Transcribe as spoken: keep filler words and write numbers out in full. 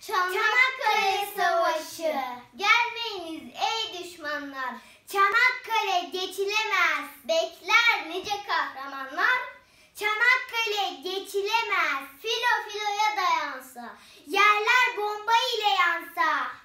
Çanakkale Savaşı. Gelmeyiniz ey düşmanlar. Çanakkale geçilemez. Bekler nice kahramanlar. Çanakkale geçilemez. Filo filoya dayansa. Yerler bomba ile yansa.